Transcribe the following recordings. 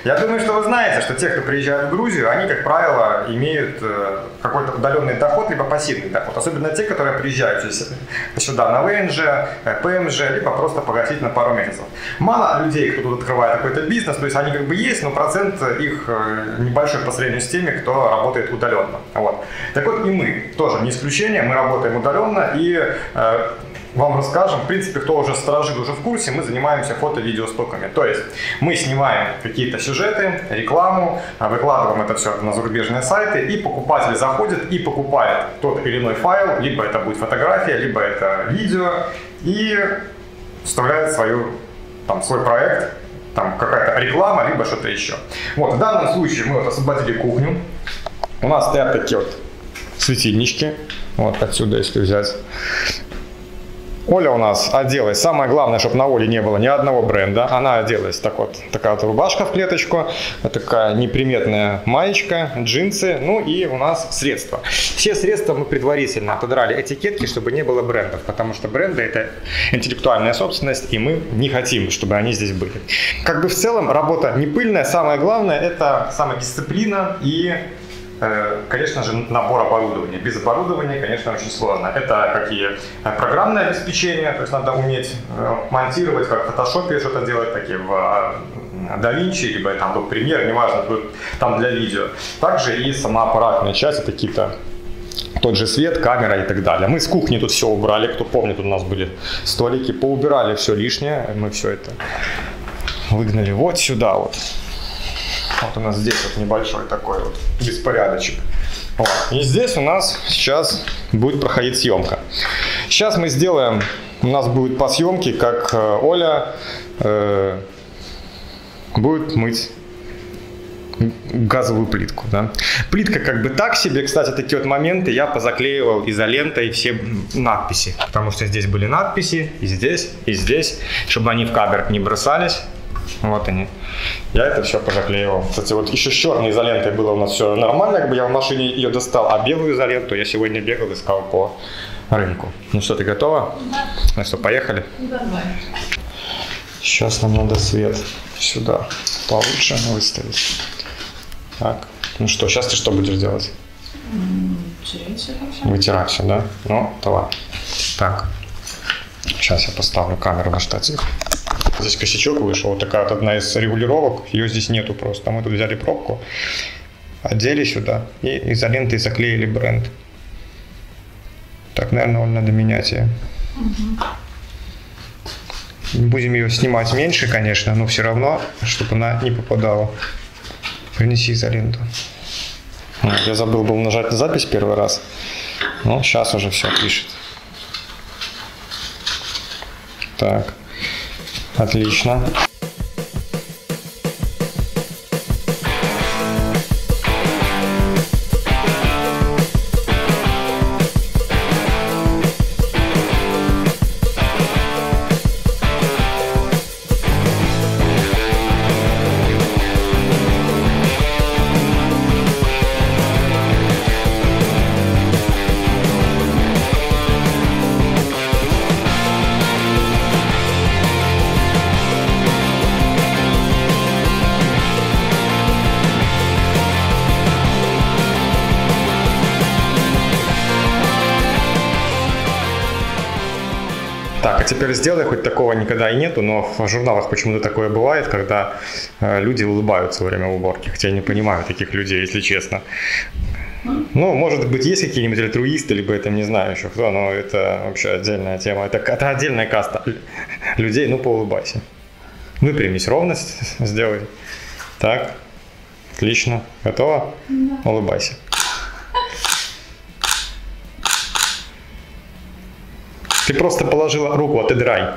Я думаю, что вы знаете, что те, кто приезжает в Грузию, они, как правило, имеют какой-то удаленный доход, либо пассивный доход. Особенно те, которые приезжают сюда на ВНЖ, ПМЖ, либо просто погасить на пару месяцев. Мало людей, кто тут открывает какой-то бизнес, то есть они как бы есть, но процент их небольшой по сравнению с теми, кто работает удаленно. Вот. Так вот и мы тоже не исключение, мы работаем удаленно и вам расскажем, в принципе, кто уже сторожил, уже в курсе, мы занимаемся фото-видеостоками. То есть мы снимаем какие-то сюжеты, рекламу, выкладываем это все на зарубежные сайты, и покупатель заходит и покупает тот или иной файл, либо это будет фотография, либо это видео, и вставляет свой проект, там какая-то реклама, либо что-то еще. Вот, в данном случае мы вот освободили кухню. У нас стоят такие вот светильнички, вот отсюда, если взять. Оля у нас оделась. Самое главное, чтобы на Оле не было ни одного бренда. Она оделась такая вот рубашка в клеточку, такая неприметная маечка, джинсы, ну и у нас средства. Все средства мы предварительно отодрали этикетки, чтобы не было брендов, потому что бренды — это интеллектуальная собственность, и мы не хотим, чтобы они здесь были. Как бы в целом работа не пыльная. Самое главное — это самодисциплина и, конечно же, набор оборудования. Без оборудования, конечно, очень сложно. Это какие программное обеспечение, то есть надо уметь монтировать, как в фотошопе что-то делать, такие в DaVinci, либо там в Premiere, неважно, там для видео. Также и сама аппаратная часть, это какие-то тот же свет, камера и так далее. Мы с кухни тут все убрали, кто помнит, тут у нас были столики, поубирали все лишнее, мы все это выгнали вот сюда вот. Вот у нас здесь вот небольшой такой вот беспорядочек. Вот. И здесь у нас сейчас будет проходить съемка. Сейчас мы сделаем, у нас будет по съемке, как Оля будет мыть газовую плитку. Да? Плитка как бы так себе. Кстати, такие вот моменты я позаклеивал изолентой все надписи. Потому что здесь были надписи и здесь, чтобы они в кадр не бросались. Вот они. Я это все позаклеивал. Кстати, вот еще с черной изолентой было у нас все нормально, как бы я в машине ее достал, а белую изоленту я сегодня бегал, искал по рынку. Ну что, ты готова? Да. Ну что, поехали? Давай. Сейчас нам надо свет сюда получше выставить. Так, ну что, сейчас ты что будешь делать? Вытирать все. Вытирать все, да? Ну, давай. Так, сейчас я поставлю камеру на штатив. Здесь косячок вышел, вот такая вот одна из регулировок, ее здесь нету просто. Мы тут взяли пробку, одели сюда и изолентой заклеили бренд. Так, наверное, надо менять ее. Будем ее снимать меньше, конечно, но все равно, чтобы она не попадала. Принеси изоленту. Я забыл был нажать на запись первый раз, но сейчас уже все пишет. Так. Отлично. Так, а теперь сделай, хоть такого никогда и нету, но в журналах почему-то такое бывает, когда люди улыбаются во время уборки. Хотя я не понимаю таких людей, если честно. Ну, может быть, есть какие-нибудь альтруисты, либо это не знаю еще кто, но это вообще отдельная тема. Это отдельная каста людей, ну, поулыбайся. Выпрямись, ровность сделай. Так, отлично. Готово? Да. Улыбайся. Ты просто положила руку, отыдрай.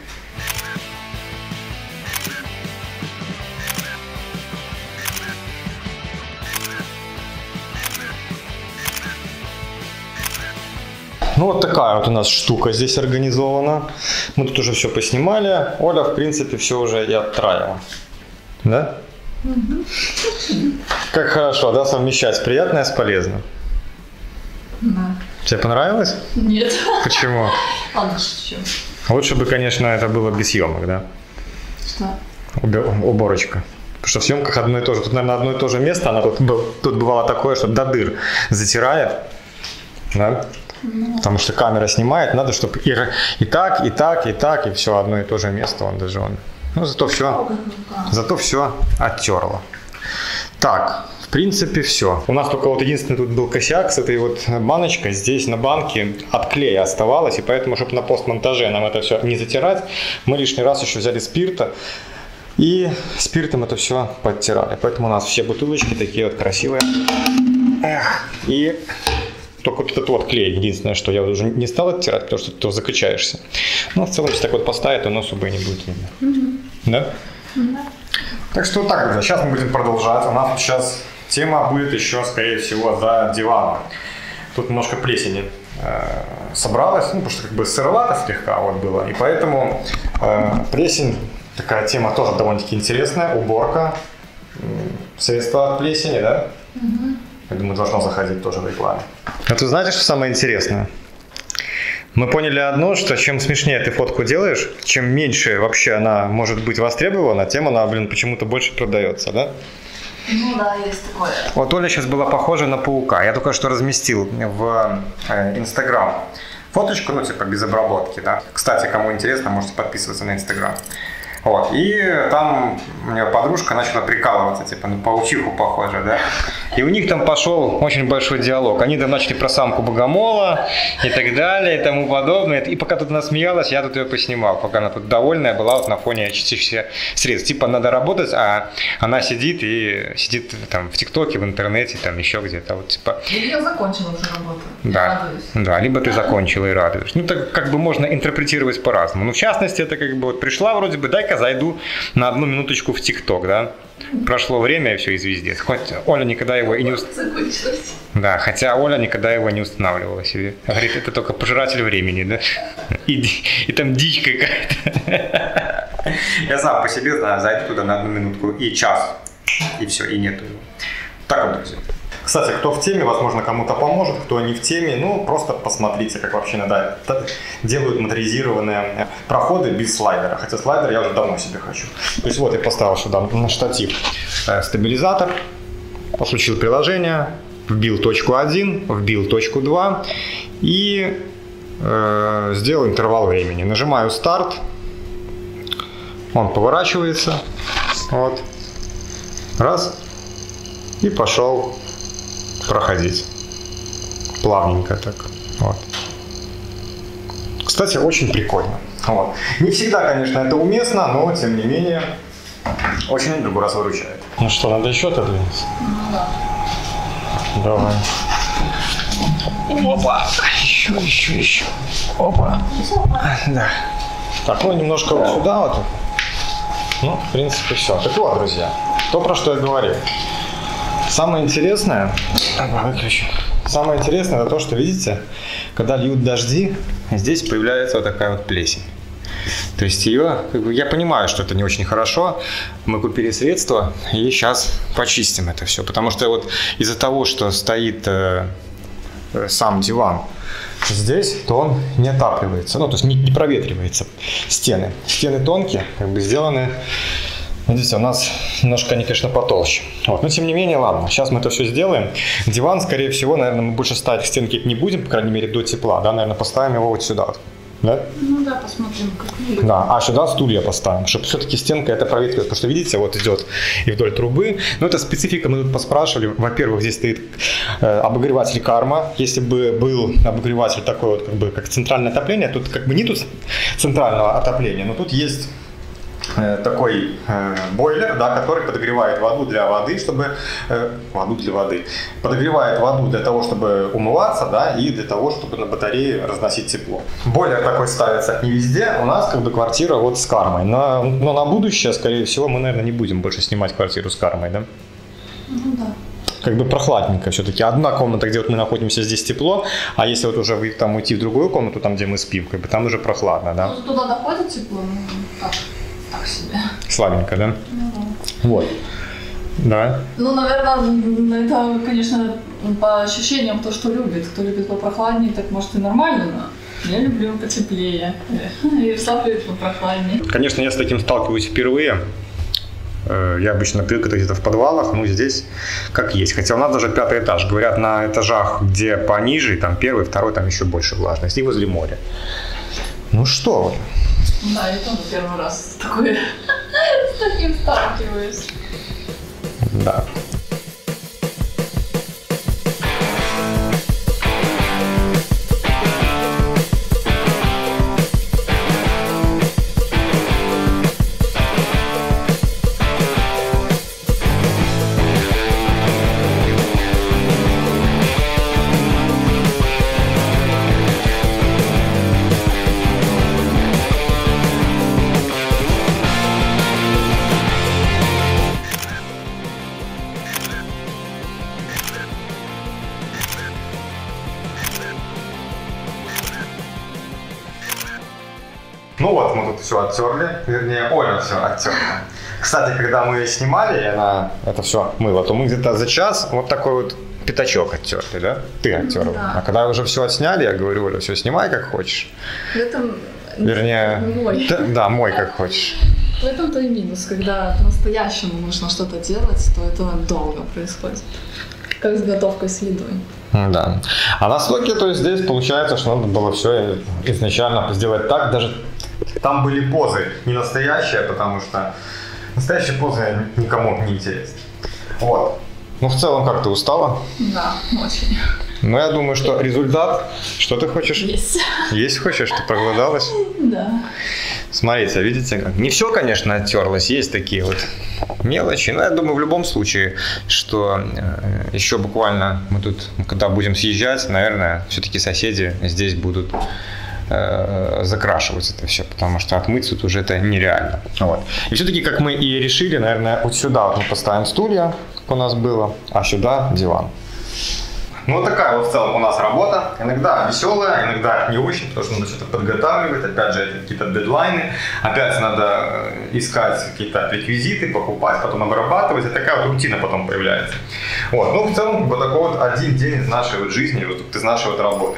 Ну вот такая вот у нас штука здесь организована. Мы тут уже все поснимали. Оля, в принципе, все уже и оттраила. Да? Как хорошо, да, совмещать приятное с полезным. Да. Тебе понравилось? Нет. Почему? Ладно, шучу. Лучше бы, конечно, это было без съемок, да? Что? Уборочка. Потому что в съемках одно и то же. Тут, наверное, одно и то же место. Она тут бывало такое, что до дыр затирает. Да? Потому что камера снимает. Надо, чтобы и так, и все одно и то же место. Ну, зато все оттерло. Так, в принципе, все. У нас только вот единственный тут был косяк с этой вот баночкой. Здесь на банке от клея оставалось. И поэтому, чтобы на постмонтаже нам это все не затирать, мы лишний раз еще взяли спирта. И спиртом это все подтирали. Поэтому у нас все бутылочки такие вот красивые. И только вот этот вот клей, единственное, что я уже не стал оттирать, потому что ты закачаешься. Но в целом, если так вот поставить, оно особо и не будет видно. Да? Так что так, друзья, сейчас мы будем продолжать. У нас сейчас тема будет еще, скорее всего, за диваном. Тут немножко плесени собралась, ну, потому что как бы сыровато слегка вот было. И поэтому плесень, такая тема тоже довольно-таки интересная. Уборка, средства от плесени, да? Я думаю, должно заходить тоже в рекламе. А ты знаешь, что самое интересное? Мы поняли одно, что чем смешнее ты фотку делаешь, чем меньше вообще она может быть востребована, тем она, почему-то больше продается, да? Ну да, есть такое. Вот Оля сейчас была похожа на паука. Я только что разместил в Instagram фоточку, ну типа без обработки, да. Кстати, кому интересно, можете подписываться на Instagram. Вот. И там у меня подружка начала прикалываться, типа, на паучиху похоже, да. И у них там пошел очень большой диалог. Они там начали про самку богомола и так далее, и тому подобное. И пока тут она смеялась, я тут ее поснимал, пока она тут довольная была вот на фоне очистившихся средств. Типа, надо работать, а она сидит там в ТикТоке, в интернете, там еще где-то. Вот, типа. Я закончила уже работу. Да, радуюсь. да, либо ты закончила и радуешь. Ну, так как бы можно интерпретировать по-разному. Ну, в частности, это как бы вот пришла вроде бы, дай-ка зайду на 1 минуточку в ТикТок, да. Прошло время, и все, и звездец. Хоть Оля никогда его и не устанавливала. Да, хотя Оля никогда его не устанавливала себе. Говорит, это только пожиратель времени, да? И там дичь какая-то. Я сам по себе знаю, зайду туда на 1 минутку и час, и все, и нету его. Так вот, друзья. Кстати, кто в теме, возможно, кому-то поможет, кто не в теме, ну, просто посмотрите, как вообще иногда делают моторизированные проходы без слайдера. Хотя слайдер я уже давно себе хочу. То есть вот я поставил сюда на штатив стабилизатор, подключил приложение, вбил точку 1, вбил точку 2 и сделал интервал времени. Нажимаю старт, он поворачивается, вот, раз, и пошел проходить плавненько так. Вот. Кстати, очень прикольно. Вот. Не всегда, конечно, это уместно, но тем не менее очень другой раз выручает. Ну что, надо еще отодвинуться? Ну да. Давай. Опа! Еще. Опа! Да. Так, ну немножко вот сюда вот. Ну, в принципе, все. Так вот, друзья, то, про что я говорил. Самое интересное, самое интересное это то, что, видите, когда льют дожди, здесь появляется вот такая вот плесень. То есть ее, я понимаю, что это не очень хорошо, мы купили средства и сейчас почистим это все, потому что вот из-за того, что стоит сам диван здесь, то он не отапливается, ну то есть не проветривается стены. Стены тонкие, как бы сделаны. Видите, у нас немножко они, конечно, потолще. Вот. Но тем не менее, ладно, сейчас мы это все сделаем. Диван, скорее всего, наверное, мы больше ставить к стенке не будем, по крайней мере, до тепла. Да, наверное, поставим его вот сюда. Вот. Да? Ну да, посмотрим, как-нибудь. Да, а сюда стулья поставим, чтобы все-таки стенка это проветривает. Потому что, видите, вот идет и вдоль трубы. Но это специфика, мы тут поспрашивали. Во-первых, здесь стоит обогреватель Карма. Если бы был обогреватель такой вот, как бы, как центральное отопление, тут как бы нету центрального отопления, но тут есть такой бойлер, да, который подогревает воду для воды, чтобы подогревает воду для того, чтобы умываться, да, и для того, чтобы на батарее разносить тепло. Бойлер такой ставится не везде. У нас как бы квартира вот с Кармой, но на будущее, скорее всего, мы, наверное, не будем больше снимать квартиру с Кармой, да? Ну да. Как бы прохладненько все-таки. Одна комната, где вот мы находимся, здесь тепло, а если вот уже там уйти в другую комнату, там, где мы спим, как бы там уже прохладно, да? Ну, туда доходит тепло, ну так себе. Слабенько, да? Ну да. Вот. Да. Ну, наверное, это, конечно, по ощущениям то, что любит. Кто любит попрохладнее, так может и нормально, но я люблю потеплее. И Слав любит попрохладнее. Конечно, я с таким сталкиваюсь впервые. Я обычно привык это где-то в подвалах, ну здесь как есть. Хотя у нас даже 5-й этаж. Говорят, на этажах, где пониже, там 1-й, 2-й, там еще больше влажности. И возле моря. Ну что? Да, я тоже первый раз с таким сталкиваюсь. Да. Ну вот, мы тут все оттерли, вернее, Оля все оттерла. Кстати, когда мы снимали, и она это все мыла, то мы где-то за час вот такой вот пятачок оттерли, да? Ты оттерла. Да. А когда уже все отсняли, я говорю, Оля, все, снимай как хочешь. В этом... Вернее, мой. Да, мой как хочешь. В этом-то и минус, когда по-настоящему нужно что-то делать, то это долго происходит. Как с готовкой с едой. Да. А на стоке, то есть здесь получается, что надо было все изначально сделать так, даже там были позы не настоящие, потому что настоящие позы никому не интересны. Вот. Ну, в целом, как ты устала? Да, очень. Ну, я думаю, что результат, что ты хочешь? Есть. Есть хочешь, ты проголодалась? Да. Смотрите, видите, как? Не все, конечно, оттерлось, есть такие вот мелочи, но я думаю, в любом случае, что еще буквально мы тут, когда будем съезжать, наверное, все-таки соседи здесь будут закрашивать это все, потому что отмыть тут уже это нереально. Вот. И все-таки, как мы и решили, наверное, вот сюда вот мы поставим стулья, как у нас было, а сюда диван. Ну, вот такая вот в целом у нас работа. Иногда веселая, иногда не очень, потому что надо что-то подготавливать. Опять же, какие-то дедлайны. Опять надо искать какие-то реквизиты, покупать, потом обрабатывать. И такая вот рутина потом появляется. Вот. Ну, в целом, вот такой вот один день из нашей вот жизни, вот из нашей вот работы.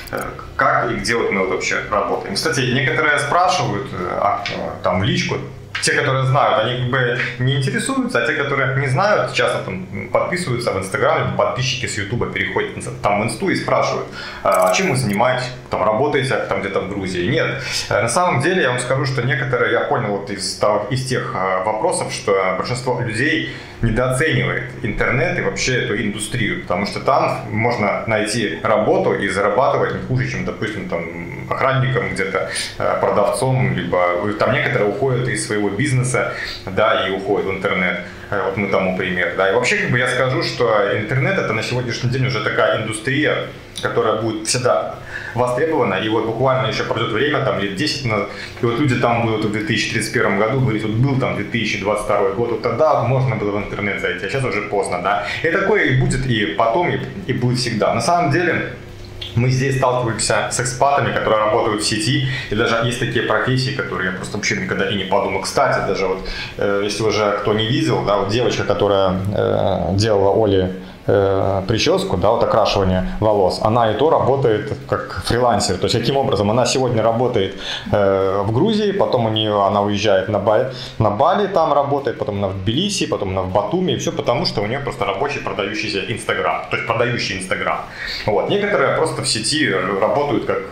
Как и где вот мы вот вообще работаем. Кстати, некоторые спрашивают там в личку. Те, которые знают, они как бы не интересуются, а те, которые не знают, часто там подписываются в Инстаграме, подписчики с Ютуба переходят там в Инсту и спрашивают, а чем вы занимаетесь, там работаете там где-то в Грузии. Нет, на самом деле я вам скажу, что некоторые, я понял вот из тех вопросов, что большинство людей недооценивает интернет и вообще эту индустрию, потому что там можно найти работу и зарабатывать не хуже, чем, допустим, там охранником где-то, продавцом, либо там некоторые уходят из своего бизнеса, да, и уходят в интернет. Вот мы тому пример, да. И вообще, как бы я скажу, что интернет это на сегодняшний день уже такая индустрия, которая будет всегда востребована, и вот буквально еще пройдет время, там лет 10 назад, и вот люди там будут в 2031 году говорить, вот был там 2022 год, вот тогда можно было в интернет зайти, а сейчас уже поздно, да. И такое и будет и потом, и будет всегда. На самом деле, мы здесь сталкиваемся с экспатами, которые работают в сети, и даже есть такие профессии, которые я просто вообще никогда и не подумал. Кстати, даже вот, если уже кто не видел, да, вот девочка, которая делала Оле прическу, да, вот окрашивание волос, она и то работает как фрилансер. То есть каким образом? Она сегодня работает в Грузии, потом она уезжает на Бали, там работает, потом она в Тбилиси, потом она в Батуми, и все потому, что у нее просто рабочий продающийся Инстаграм, то есть продающий Инстаграм. Вот. Некоторые просто в сети работают как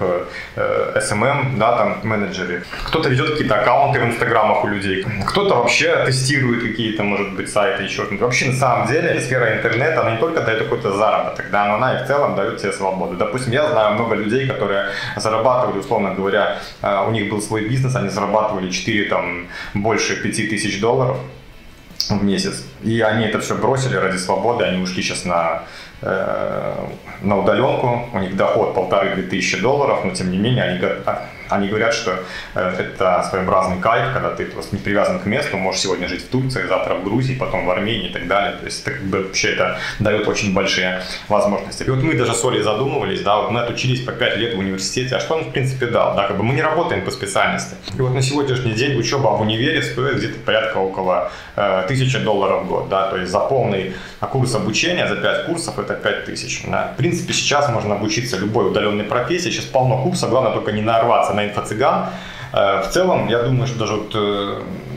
SMM, да, там менеджеры. Кто-то ведет какие-то аккаунты в Инстаграмах у людей, кто-то вообще тестирует какие-то, может быть, сайты, еще что-то. Вообще, на самом деле, сфера интернета, она не только дает какой-то заработок, да, но она и в целом дает тебе свободу. Допустим, я знаю много людей, которые зарабатывали, условно говоря, у них был свой бизнес, они зарабатывали 4, там, больше 5000 долларов в месяц, и они это все бросили ради свободы, они ушли сейчас на удаленку, у них доход 1500-2000 долларов, но тем не менее они говорят, что это своеобразный кайф, когда ты просто не привязан к месту, можешь сегодня жить в Турции, завтра в Грузии, потом в Армении и так далее. То есть это как бы вообще это дает очень большие возможности. И вот мы даже с Олей задумывались, да, вот мы отучились по 5 лет в университете, а что он в принципе дал? Да, как бы мы не работаем по специальности. И вот на сегодняшний день учеба в универе стоит где-то порядка около 1000 долларов в год, да, то есть за полный курс обучения, за 5 курсов это 5000. Да. В принципе, сейчас можно обучиться любой удаленной профессии, сейчас полно курсов, главное только не нарваться на инфо-цыган. В целом, я думаю, что даже вот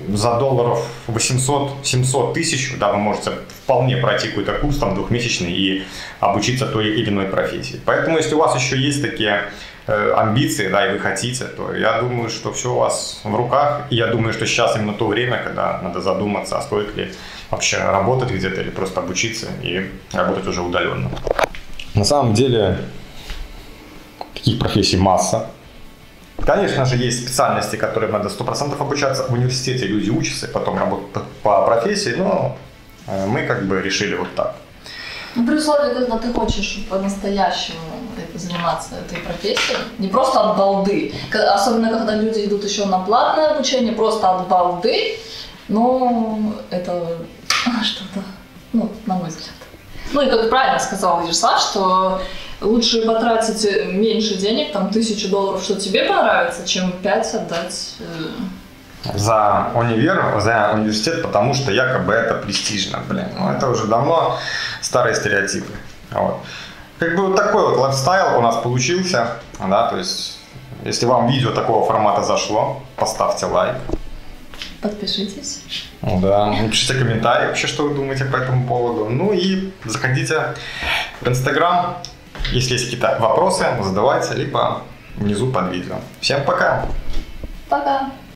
за долларов 800-700 тысяч, да, вы можете вполне пройти какой-то курс там двухмесячный и обучиться той или иной профессии. Поэтому, если у вас еще есть такие амбиции, да, и вы хотите, то я думаю, что все у вас в руках. И я думаю, что сейчас именно то время, когда надо задуматься, а стоит ли вообще работать где-то или просто обучиться и работать уже удаленно. На самом деле, таких профессий масса. Конечно же, есть специальности, которым надо 100% обучаться. В университете люди учатся и потом работают по профессии, но мы как бы решили вот так. Ну, при условии, когда ты хочешь по-настоящему заниматься этой профессией, не просто от балды, особенно когда люди идут еще на платное обучение, просто от балды, но это что-то, ну, на мой взгляд. Ну и как правильно сказал Ярослав, что лучше потратить меньше денег, там $1000, что тебе понравится, чем 5 отдать за универ, за университет, потому что якобы это престижно, блин. Ну, это уже давно старые стереотипы. Вот. Как бы вот такой вот лайфстайл у нас получился, да, то есть, если вам видео такого формата зашло, поставьте лайк. Подпишитесь. Да, напишите комментарии вообще, что вы думаете по этому поводу. Ну и заходите в Инстаграм, если есть какие-то вопросы, задавайте, либо внизу под видео. Всем пока! Пока!